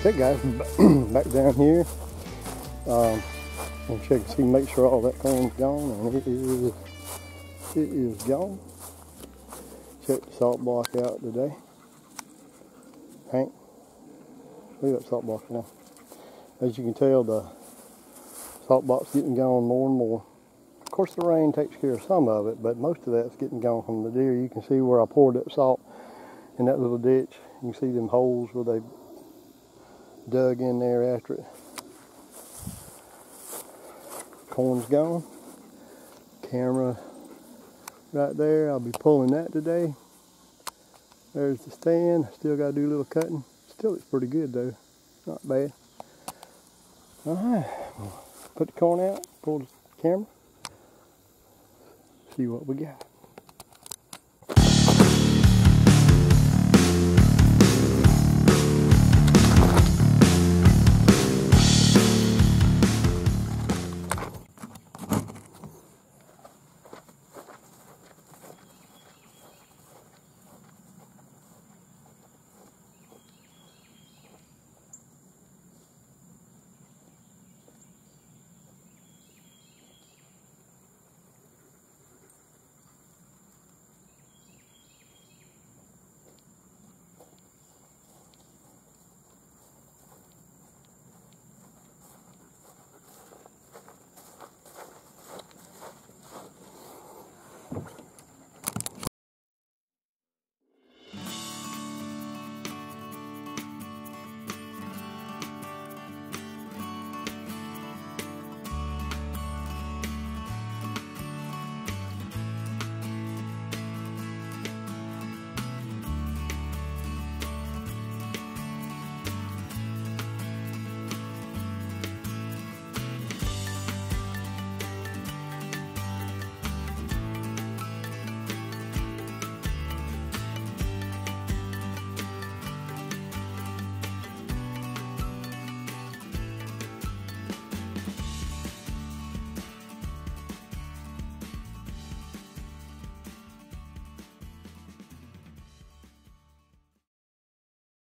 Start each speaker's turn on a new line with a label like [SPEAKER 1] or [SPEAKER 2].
[SPEAKER 1] Okay guys, back down here. I'm check and see, make sure all that corn's gone, and it is gone. Check the salt block out today. Hank, leave that salt block now. As you can tell, the salt block's getting gone more and more. Of course, the rain takes care of some of it, but most of that's getting gone from the deer. You can see where I poured that salt in that little ditch. You can see them holes where they dug in there after it. Corn's gone. Camera right there. I'll be pulling that today. There's the stand. Still got to do a little cutting. Still looks pretty good though. Not bad. Alright. Put the corn out. Pull the camera. See what we got.